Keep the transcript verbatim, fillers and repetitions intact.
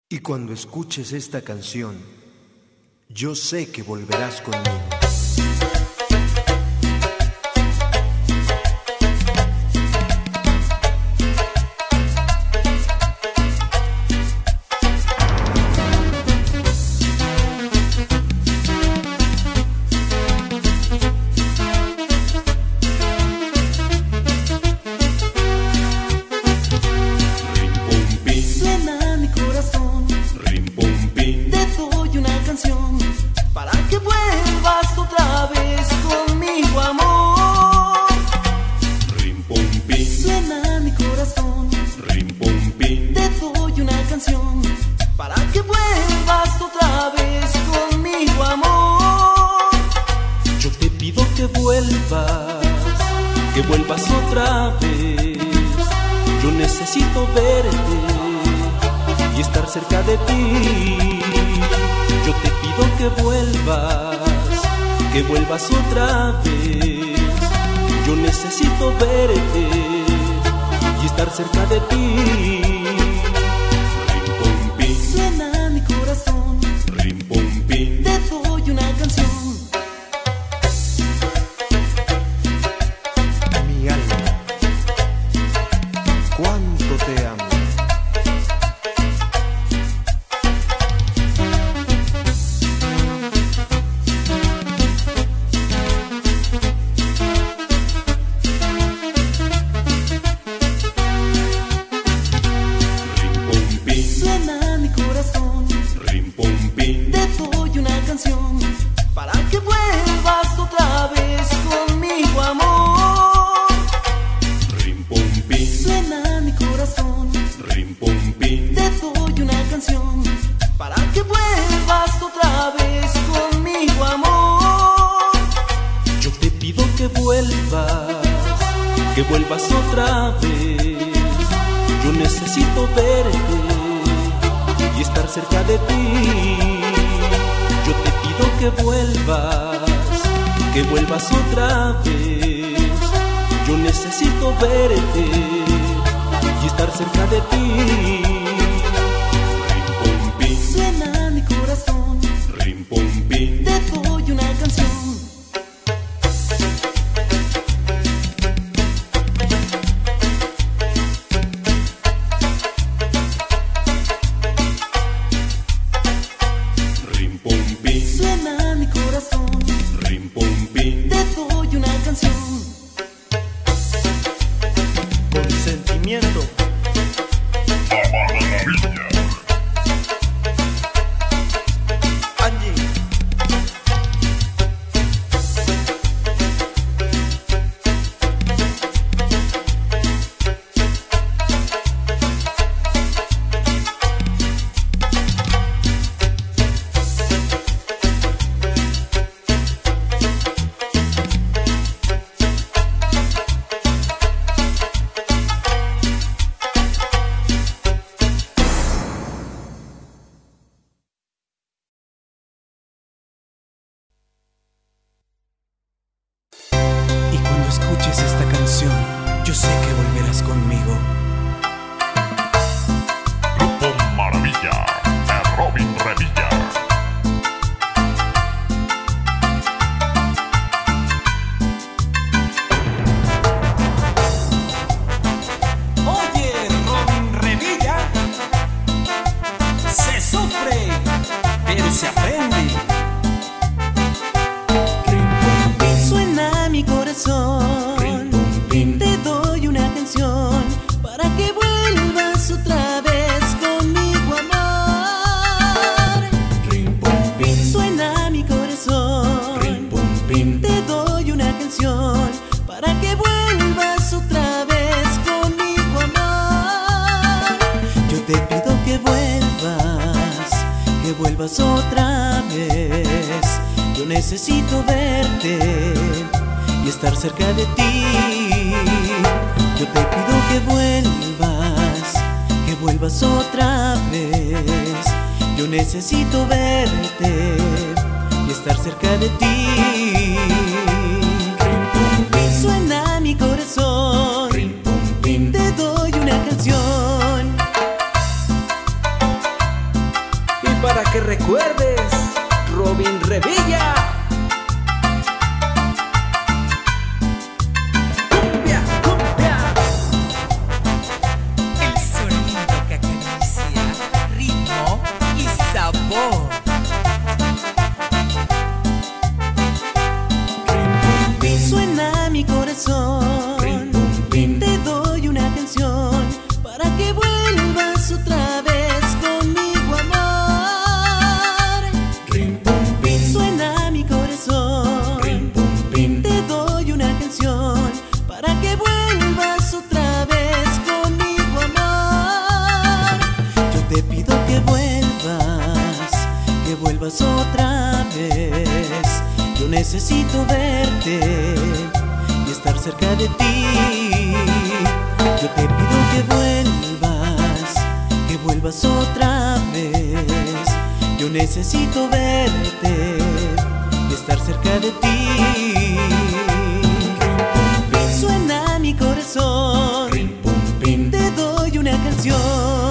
Y cuando escuches esta canción, yo sé que volverás conmigo. Que vuelvas otra vez. Yo necesito verte y estar cerca de ti. Yo te pido que vuelvas, que vuelvas otra vez. Yo necesito verte y estar cerca de ti. Rim pum pim, suena mi corazón. Rim pum pim, te doy una canción. Cuánto te amo. Rim pum pim, suena mi corazón. Rim pum pim, te doy una canción para que vuelvas otra vez conmigo, amor. Rim pum pim, suena mi corazón. Rim pum pim, te doy una canción para que vuelvas otra vez conmigo, amor. Yo te pido que vuelvas, que vuelvas otra vez. Yo necesito verte y estar cerca de ti. Yo te pido que vuelvas, que vuelvas otra vez. Yo necesito verte y estar cerca de ti. Rim pum pim, suena mi corazón. Rim pum pim, te doy una canción. Rim pum pim, suena mi corazón. Rim pum pim, te doy una canción. Con sentimiento. Angie. Y cuando escuches esta canción, yo sé que volverás conmigo. Grupo Maravilla de Robin Revilla. Oye, Robin Revilla, se sufre, pero se aprende. Suena mi corazón. Te doy una canción para que vuelvas otra vez conmigo, amor. Suena mi corazón. Te doy una canción para que vuelvas otra vez conmigo, amor. Yo te pido que vuelvas, que vuelvas otra vez. Yo necesito verte y estar cerca de ti. Yo te pido que vuelvas, que vuelvas otra vez. Yo necesito verte y estar cerca de ti. Suena mi corazón. Te doy una canción. para que recuerdes, Robin Revilla. Cumbia, cumbia. El sonido que acaricia ritmo y sabor. Suena mi corazón, te doy una canción para que vuelvas otra vez conmigo, amor. Suena mi corazón, te doy una canción para que vuelvas otra vez conmigo, amor. Yo te pido que vuelvas, que vuelvas otra vez. Yo necesito verte y estar cerca de ti. Yo te pido que vuelvas, que vuelvas otra vez. Yo necesito verte y estar cerca de ti. Suena mi corazón, te doy una canción